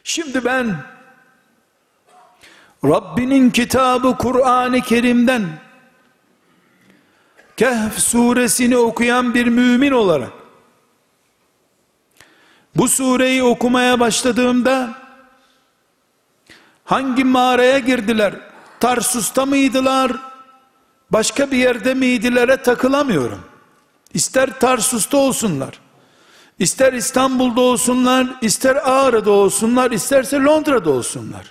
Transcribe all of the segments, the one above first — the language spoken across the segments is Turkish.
Şimdi ben Rabbinin kitabı Kur'an-ı Kerim'den Kehf suresini okuyan bir mümin olarak bu sureyi okumaya başladığımda hangi mağaraya girdiler? Tarsus'ta mıydılar? Başka bir yerde miydilere takılamıyorum. İster Tarsus'ta olsunlar, ister İstanbul'da olsunlar, ister Ağrı'da olsunlar, isterse Londra'da olsunlar.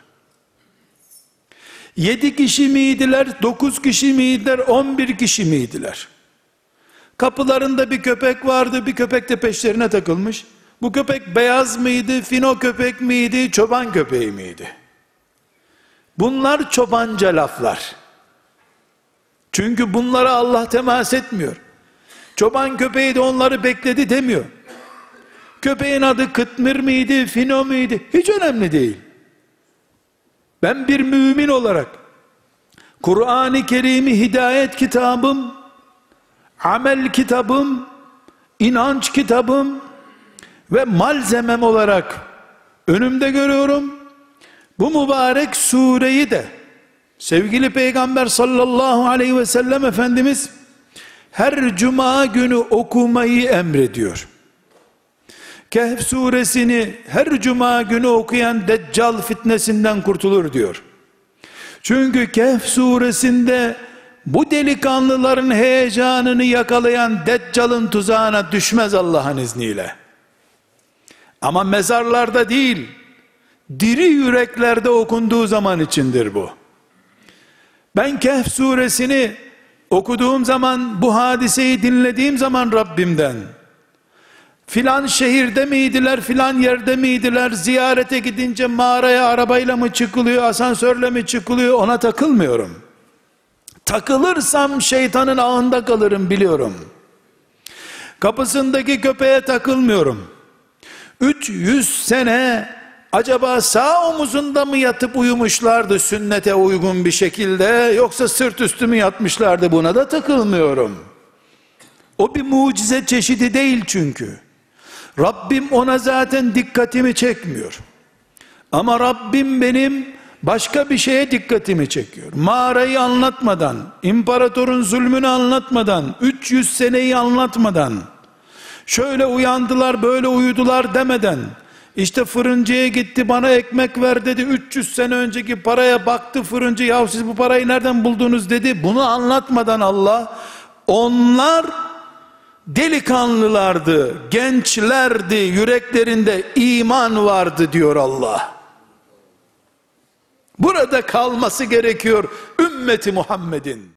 7 kişi miydiler, 9 kişi miydiler, 11 kişi miydiler? Kapılarında bir köpek vardı, bir köpek de peşlerine takılmış. Bu köpek beyaz mıydı, fino köpek miydi, çoban köpeği miydi? Bunlar çobanca laflar. Çünkü bunlara Allah temas etmiyor. Çoban köpeği de onları bekledi demiyor. Köpeğin adı Kıtmir miydi, fino muydu? Hiç önemli değil. Ben bir mümin olarak Kur'an-ı Kerim'i hidayet kitabım, amel kitabım, inanç kitabım ve malzemem olarak önümde görüyorum. Bu mübarek sureyi de sevgili Peygamber sallallahu aleyhi ve sellem Efendimiz her cuma günü okumayı emrediyor. Kehf suresini her cuma günü okuyan Deccal fitnesinden kurtulur diyor. Çünkü Kehf suresinde bu delikanlıların heyecanını yakalayan Deccal'ın tuzağına düşmez Allah'ın izniyle. Ama mezarlarda değil, diri yüreklerde okunduğu zaman içindir bu. Ben Kehf suresini okuduğum zaman, bu hadiseyi dinlediğim zaman Rabbimden, filan şehirde miydiler, filan yerde miydiler, ziyarete gidince mağaraya arabayla mı çıkılıyor, asansörle mi çıkılıyor, ona takılmıyorum. Takılırsam şeytanın ağında kalırım biliyorum. Kapısındaki köpeğe takılmıyorum. 300 sene acaba sağ omuzunda mı yatıp uyumuşlardı sünnete uygun bir şekilde, yoksa sırt üstü mü yatmışlardı, buna da takılmıyorum. O bir mucize çeşidi değil çünkü. Rabbim ona zaten dikkatimi çekmiyor. Ama Rabbim benim başka bir şeye dikkatimi çekiyor. Mağarayı anlatmadan, imparatorun zulmünü anlatmadan, 300 seneyi anlatmadan, şöyle uyandılar, böyle uyudular demeden, işte fırıncıya gitti bana ekmek ver dedi, 300 sene önceki paraya baktı fırıncı, ya siz bu parayı nereden buldunuz dedi. Bunu anlatmadan Allah, onlar delikanlılardı, gençlerdi, yüreklerinde iman vardı diyor Allah. Burada kalması gerekiyor ümmeti Muhammed'in.